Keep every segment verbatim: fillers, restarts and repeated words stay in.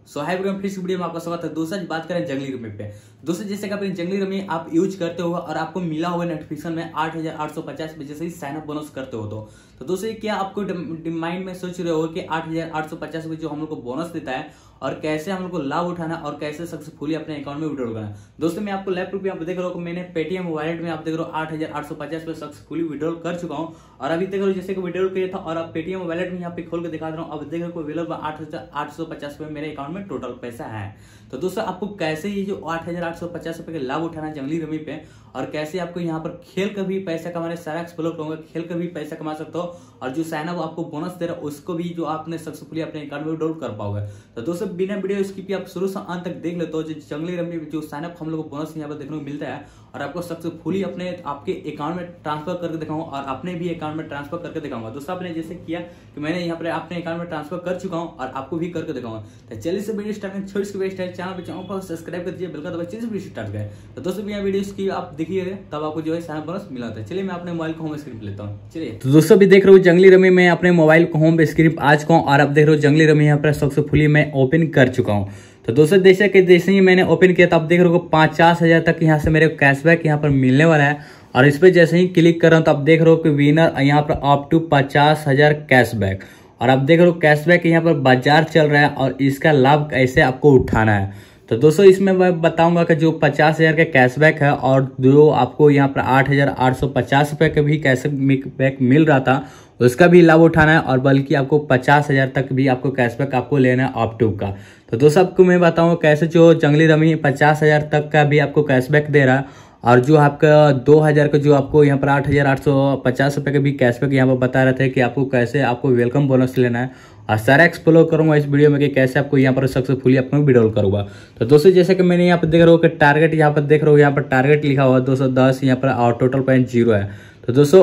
सो hi everyone, फिर इस video में आपका स्वागत है। दोस्तों आज बात करें जंगली रमी पे। दोस्तों जैसे कि अपनी जंगली रमी आप यूज करते हो और आपको मिला हुआ नोटिफिकेशन में आठ हजार आठ सौ पचास पे जैसे ही साइन अप बोनस करते हो तो तो दोस्तों क्या आपको माइंड में सोच रहे हो कि आठ हजार आठ सौ पचास पे जो हम लोग को बोनस देता है और कैसे हम लोग को लाभ उठाना और कैसे सक्सेसफुली अपने अकाउंट में विड्रॉल करना। दोस्तों मैं आपको लैपटॉप पे आप देख रहे हो मैंने पेटीएम वॉलेट में आप देख रहे हो आठ हजार आठ सौ पचास पे सक्सेसफुली विड्रॉल कर चुका हूं और अभी देख रहे हो जैसे कि विड्रॉल किया था और अब पेटीएम वॉलेट में यहाँ पे खोल के दिखा रहा हूँ। अब देख रहे हो अवेलेबल आठ हजार आठ सौ पचास पे मेरे अकाउंट में टोटल पैसा है। तो दोस्तों आपको कैसे ये जो आठ हजार आठ सौ पचास रुपए के लाभ उठाना जंगली रमी पे और कैसे आपको यहाँ पर खेल का भी पैसा कमाने सारा एक्सप्लोर करूंगा, खेल का भी पैसा कमा सकते हो और जो साइन अप आपको बोनस दे रहा है उसको भी जो आपने सक्सेसफुली अपने अकाउंट में विड्रॉल कर पाओगे। तो दोस्तों बिना वीडियो स्किप आप शुरू से अंत तक देख लेते हो। जो जंगली रमी जो साइन अप हम लोग को बोनस यहाँ पर देखने को मिलता है और आपको सक्सेसफुली अपने आपके अकाउंट में ट्रांसफर करके दिखाऊंगा और अपने भी अकाउंट में ट्रांसफर करके दिखाऊंगा। दोस्तों आपने जैसे किया कि मैंने यहाँ पर अपने अकाउंट में ट्रांसफर कर चुका हूँ और आपको भी करके दिखाऊंगा। तो चलिए से वीडियो स्टार्ट करें। छोटी सी बेस्ट है चैनल पे चैनल पर सब्सक्राइब कर दीजिए, बिल्कुल दबाइए, चलिए वीडियो स्टार्ट करें। तो दोस्तों बिना वीडियो की आप देखिए तब आपको जो है साइन बोनस मिला होता है। चलिए मैं अपने मोबाइल को होम स्क्रीन पे लेता हूँ। चलिए तो दोस्तों भी देख रहे हो जंगली रमी में अपने मोबाइल को होम स्क्रीन आ चुका हूँ और आप देख रहे हो जंगली रमी यहाँ पर सक्सेसफुली मैं ओपन कर चुका हूँ। तो दोस्तों जैसे कि जैसे ही मैंने ओपन किया तो आप देख रहे हो पचास हजार तक यहाँ से मेरे कैशबैक यहाँ पर मिलने वाला है और इस पर जैसे ही क्लिक कर रहा हूँ तो आप देख रहे हो कि विनर यहाँ पर अप टू पचास हजार कैशबैक और आप देख रहे हो कैशबैक यहाँ पर बाजार चल रहा है और इसका लाभ कैसे आपको उठाना है। तो दोस्तों इसमें मैं बताऊंगा कि जो पचास हजार का कैशबैक है और जो आपको यहाँ पर आठ हजार आठ सौ पचास रुपए का भी कैशबैक मिल रहा था उसका भी लाभ उठाना है और बल्कि आपको पचास हजार तक भी आपको कैशबैक आपको लेना है अप टू का। तो दोस्तों आपको मैं बताऊंगा कैसे जो जंगली रमी पचास हजार तक का भी आपको कैशबैक दे रहा है और जो आपका दो हजार का जो आपको यहाँ पर आठ हजार आठ सौ पचास रुपए का भी कैशबैक यहाँ पर बता रहे थे कि आपको कैसे आपको वेलकम बोनस लेना है और सारा एक्सप्लोर करूंगा इस वीडियो में कि कैसे आपको यहाँ पर सक्सेसफुली आपको विड्रॉल करूंगा। तो दोस्तों जैसे कि मैंने यहाँ पर देख रहा हूँ कि टारगेट यहाँ पर देख रहा हूँ यहाँ पर टारगेट लिखा हुआ है दो सौ दस यहाँ पर और टोटल पॉइंट जीरो है। तो दोस्तों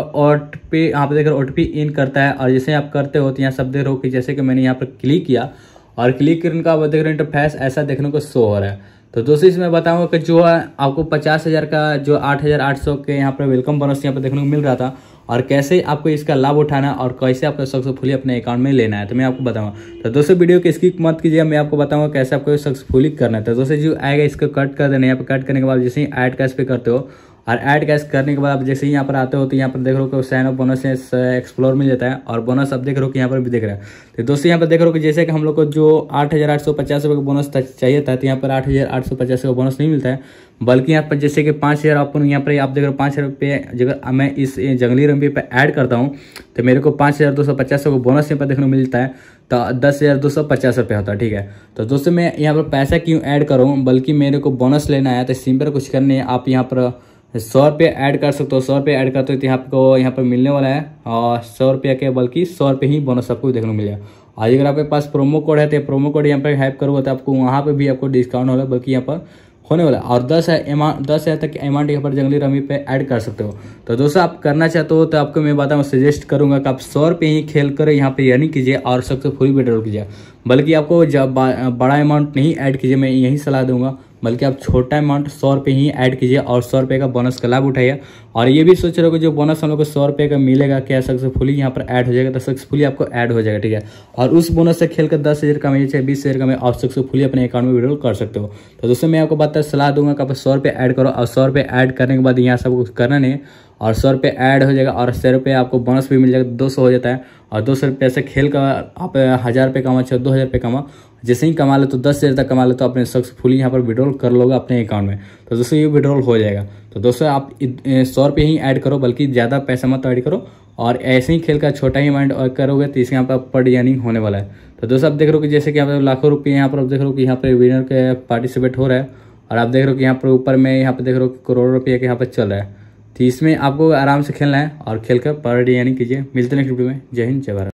ओटीपी यहाँ पर देख रहे हो ओटीपी इन करता है और जैसे आप करते हो तो यहाँ सब देख रहे हो कि जैसे कि मैंने यहाँ पर क्लिक किया और क्लिक करने का देख रहे हो इंटरफेस ऐसा देखने को शो हो रहा है। तो दोस्तों इसमें बताऊंगा कि जो है आपको पचास हजार का जो आठ हजार आठ सौ के यहाँ पर वेलकम बोनस यहाँ पर देखने को मिल रहा था और कैसे आपको इसका लाभ उठाना है और कैसे आपको सक्सेसफुली अपने अकाउंट में लेना है तो मैं आपको बताऊंगा। तो दोस्तों वीडियो को स्किप मत कीजिए, मैं आपको बताऊंगा कैसे आपको सक्सेसफुली करना है। तो दोस्तों जो आएगा इसको कट कर देना, यहाँ पर कट करने के बाद जैसे ही ऐड कैश पे करते हो और ऐड कैश करने के बाद आप जैसे ही यहाँ पर आते हो तो यहाँ पर देख रहे हो कि साइन अप बोनस एक्सप्लोर मिल जाता है और बोनस आप देख रहे हो कि यहाँ पर भी देख रहा है। तो दोस्तों यहाँ पर देख रहे हो कि जैसे कि हम लोग को जो आठ हजार आठ सौ पचास रुपये का बोनस चाहिए था तो यहाँ पर आठ हजार आठ सौ पचास का बोनस नहीं मिलता है बल्कि यहाँ पर जैसे कि पाँच हजार आपको यहाँ पर आप देख रहे हो पाँच हजार रुपये अगर मैं इस जंगली रमी पे ऐड करता हूँ तो मेरे को पाँच हजार दो सौ पचास का बोनस यहाँ पर देखने को मिलता है तो दस हजार दो सौ पचास रुपये होता है। ठीक है, तो दोस्तों मैं यहाँ पर पैसा क्यों ऐड करूँ बल्कि मेरे को बोनस लेना है तो सिंपल कुछ करने आप यहाँ पर सौ रुपये ऐड कर सकते हो। सौ रुपये ऐड करते हो तो यहाँ आपको यहाँ पर मिलने वाला है और सौ रुपये के बल्कि सौ रुपये ही बोनस आपको देखने को मिलेगा। और अगर आपके पास प्रोमो कोड है तो प्रोमो कोड यहाँ पर हैप करोगे तो आपको वहाँ पे भी आपको डिस्काउंट होगा बल्कि यहाँ पर होने वाला और दस अमाउंट दस हज़ार तक अमाउंट यहाँ पर जंगली रमी पे ऐड कर सकते हो। तो दोस्तों आप करना चाहते हो तो आपको मैं बताऊँ सजेस्ट करूंगा कि आप सौ रुपये ही खेल कर यहाँ पे अर्निंग कीजिए और सक्सेसफुली विड्रॉल कीजिए, बल्कि आपको जब बड़ा अमाउंट नहीं ऐड कीजिए, मैं यही सलाह दूंगा, बल्कि आप छोटा अमाउंट सौ रुपये ही ऐड कीजिए और सौ रुपये का बोनस का लाभ उठाइए। और ये भी सोच रहे हो कि जो बोनस हम लोग को सौ रुपये का मिलेगा क्या सक्सेसफुली यहाँ पर ऐड हो जाएगा तो सक्सेसफुली आपको ऐड हो जाएगा। ठीक है, और उस बोनस से खेलकर दस हज़ार कमाइए चाहे बीस हज़ार कमाइए और सक्सेसफुली अपने अकाउंट में विड्रॉल कर सकते हो। तो दोस्तों मैं आपको बताया सलाह दूंगा कि आप सौ रुपये ऐड करो और सौ रुपये ऐड करने के बाद यहाँ सब कुछ करना नहीं और सौ रुपये ऐड हो जाएगा और सौ रुपये आपको बोनस भी मिल जाएगा, दो सौ हो जाता है और दो सौ रुपये से खेल का आप हज़ार रुपये कमा चाहे दो हज़ार रुपये कमा जैसे ही कमा ले तो दस हज़ार तक कमा ले तो अपने सक्सेसफुली यहाँ पर विड्रॉल कर लोगे अपने अकाउंट में। तो दोस्तों ये विड्रॉल हो जाएगा। तो दोस्तों आप सौ रुपये ही ऐड करो बल्कि ज़्यादा पैसा मत ऐड करो और ऐसे ही खेल का छोटा ही अमाउंट करोगे तो इसके यहाँ पर पर अर्निंग होने वाला है। तो दोस्तों आप देख रहे हो कि जैसे कि यहाँ पर लाखों रुपये यहाँ पर आप देख रहे हो कि यहाँ पर विनर के पार्टिसिपेट हो रहा है और आप देख रहे हो कि यहाँ पर ऊपर में यहाँ पर देख रहे हो कि करोड़ों रुपये के यहाँ पर चल रहा है। तो इसमें आपको आराम से खेलना है और खेल कर पर अर्निंग कीजिए। मिलते हैं नेक्स्ट वीडियो में। जय हिंद, जय भारत।